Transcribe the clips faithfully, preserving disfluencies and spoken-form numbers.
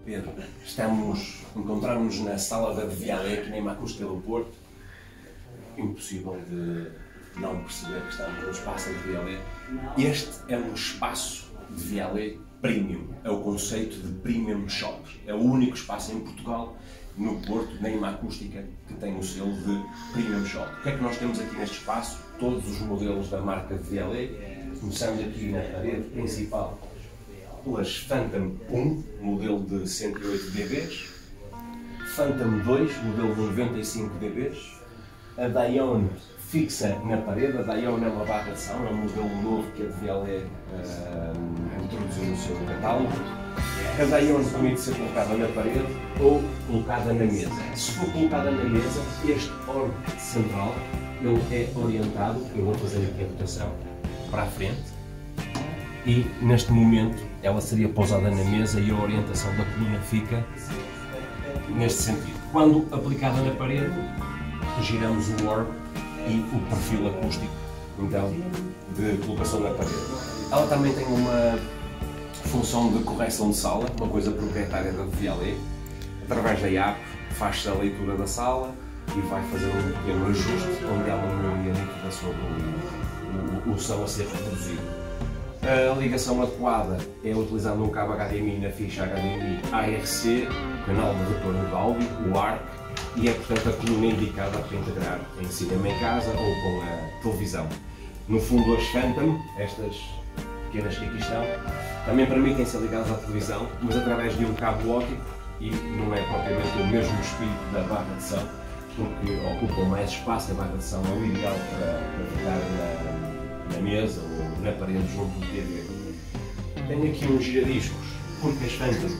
Pedro, estamos, encontramos-nos na sala da Vialé, aqui na Imacústica do Porto. Impossível de não perceber que estamos no espaço da Vialé. Este é um espaço de Vialé premium, é o conceito de premium shop. É o único espaço em Portugal, no Porto, na Imacústica, que tem o selo de premium shop. O que é que nós temos aqui neste espaço? Todos os modelos da marca Vialé. Começamos aqui na parede principal pelas Phantom um, modelo de cento e oito decibéis, Phantom dois, modelo de noventa e cinco decibéis, a Dione fixa na parede. A Dione é uma barra de som, é um modelo novo que a Vialé uh, introduziu no seu catálogo. A Dione permite ser colocada na parede ou colocada na mesa. Se for colocada na mesa, este orbe central ele é orientado, eu vou fazer aqui a rotação, para a frente, e neste momento ela seria pousada na mesa e a orientação da coluna fica neste sentido. Quando aplicada na parede, giramos o orbe e o perfil acústico então de colocação na parede. Ela também tem uma função de correção de sala, uma coisa proprietária da Vialé. Através da app faz-se a leitura da sala e vai fazer um pequeno ajuste onde ela não ia nítida sobre o, o, o som a ser reproduzido. A ligação adequada é utilizando um cabo H D M I na ficha H D M I A R C, o canal de retorno de áudio, o A R C, e é portanto a coluna indicada para integrar em cinema em casa ou com a televisão. No fundo, as Phantom, estas pequenas que aqui estão, também permitem ser ligadas à televisão, mas através de um cabo óptico, e não é propriamente o mesmo espírito da barra de som, porque ocupam mais espaço. A barra de som é o ideal para, para ficar na, na mesa ou na parede junto do T V. Tenho aqui uns giradiscos, porque as Phantom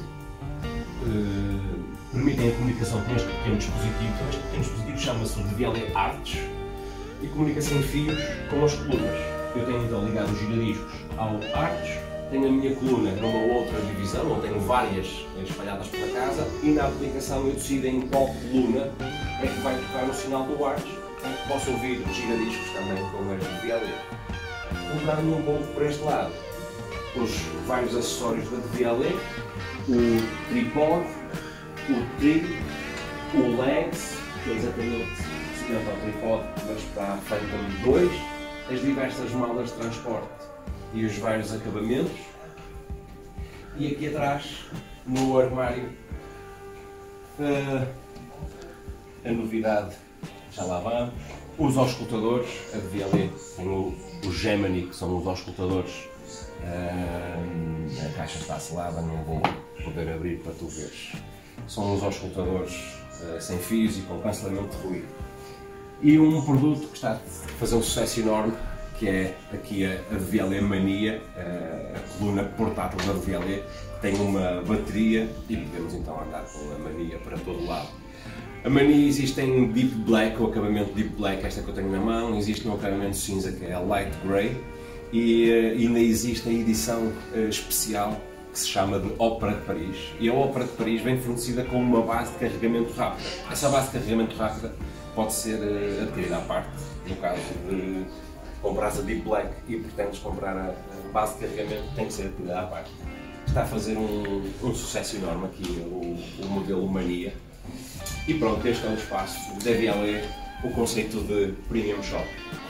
uh, permitem a comunicação com este pequeno dispositivo. Este pequeno dispositivo chama-se de Vialé Arts e comunicação de fios com as colunas. Eu tenho então ligado os giradiscos ao Arts, tenho a minha coluna numa outra divisão, onde tenho várias espalhadas pela casa, e na aplicação eu decido em qual coluna é que vai tocar o sinal do Arts. Posso ouvir os giradiscos também com as Vialé. Colocando um pouco por este lado os vários acessórios da Vialé, o tripod, o trig, o legs, que é exatamente semelhante ao tripod, mas para a Phantom dois, as diversas malas de transporte e os vários acabamentos. E aqui atrás, no armário, uh, a novidade, já lá vamos, os auscultadores. A Vialé tem o, o Gemini, que são os auscultadores. Uh, a caixa está selada, não vou poder abrir para tu veres. São os auscultadores uh, sem fios e com cancelamento de ruído. E um produto que está a fazer um sucesso enorme, que é aqui a, a Vialé Mania, a, a coluna portátil da Vialé, que tem uma bateria e podemos então andar com a Mania para todo lado. A Mania existe em Deep Black, o acabamento Deep Black, esta que eu tenho na mão, existe um acabamento cinza que é a Light Grey, e uh, ainda existe a edição uh, especial que se chama de Ópera de Paris, e a Ópera de Paris vem fornecida com uma base de carregamento rápido. Essa base de carregamento rápida pode ser uh, adquirida à parte, no caso de comprares a Deep Black e pretendes comprar a base de carregamento, tem que ser adquirida à parte. Está a fazer um, um sucesso enorme aqui o, o modelo Mania. E pronto, este é o espaço da Vialé, o conceito de Premium Shop.